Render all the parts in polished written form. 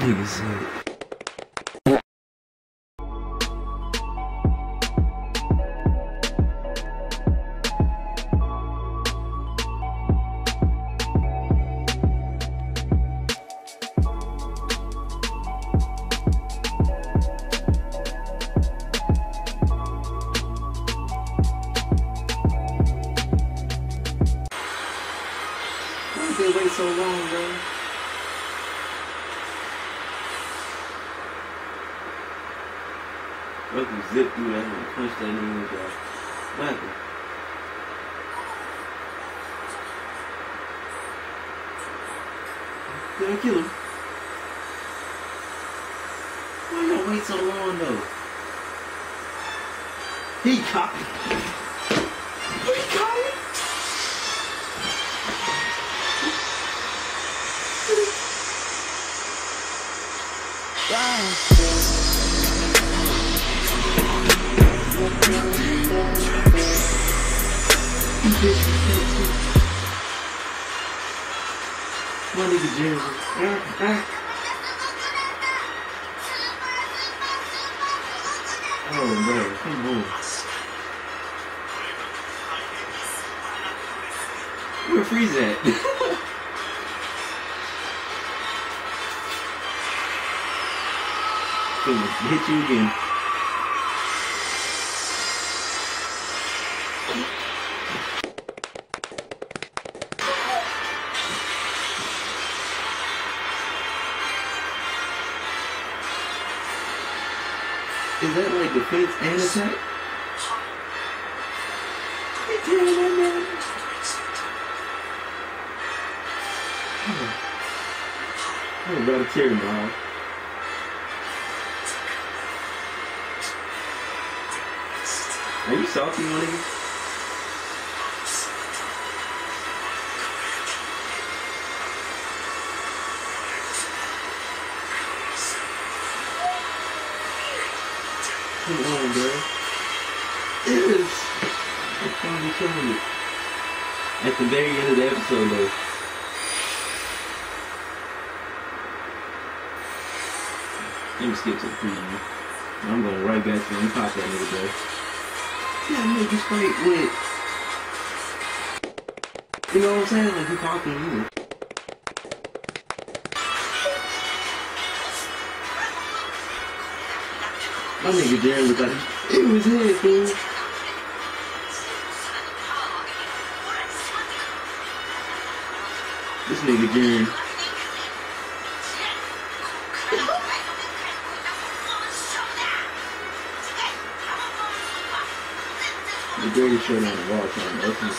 nigga said. Why did they wait so long, bro? Bro can zip through that and punch that nigga in the jaw. What happened? Did I kill him? Why y'all wait so long though? He caught it. He caught it. Wow. My nigga Jeremy. Oh bro, come on. Where Freeze at? Hit you again. Is that like defense and attack? I'm about to tear him off. Are you salty, my nigga? Come on, bro. Yes! I'm finally killing it. At the very end of the episode, though. Let me skip to the preview. I'm going right back to him. Pop that nigga, bro. Yeah, nigga straight with. You know what I'm saying? Like, he popping you. My nigga Darren looked like it was his, dude. This nigga Darren. The greatest showdown of all time, ultimate.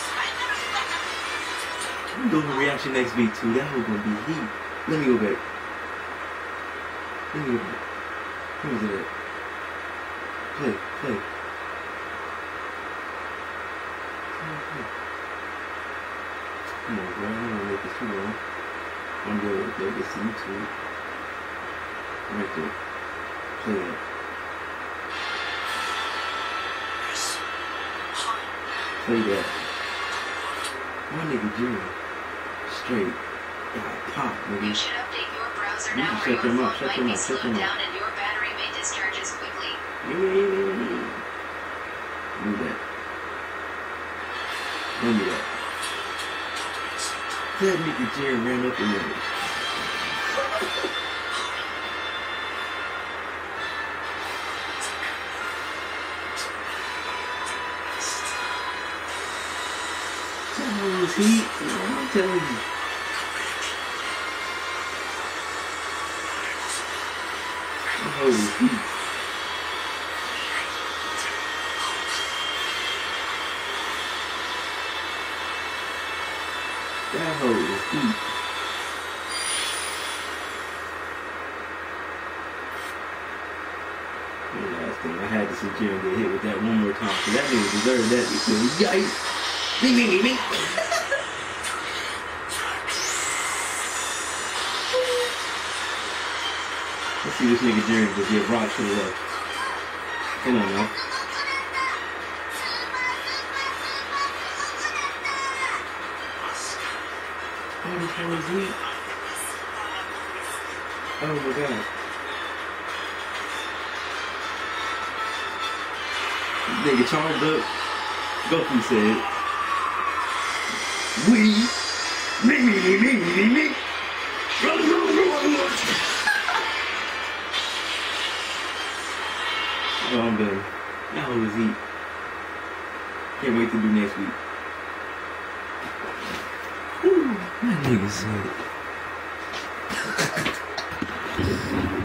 I'm doing a reaction next week too. That was gonna be heat. Let me go back. Let me go back. Who was it at? Play. Come on, bro. I don't want to make this too long. I'm going to play this to YouTube. Right there. Play that. Play that. My nigga Jimmy. Straight. Got pop, nigga. You should update your browser now. Shut them up. Shut them up. Shut them up. Down and your battery may discharge as quickly. Do that. Give me that. That nigga Jerry ran up the middle. Tell me, see? I'm telling you. Holy heat. That hoe is deep. The last thing, I had to see Jim get hit with that one more time. So that nigga deserved that. You feel me? Yikes. Me. Let's see this nigga Jerry just get rocked to the left. Come on now. How the hell is he? Oh my god. Nigga charged up. Goku said, me. Oh, I'm done. That was heat. Can't wait to do next week. Whew, that nigga said.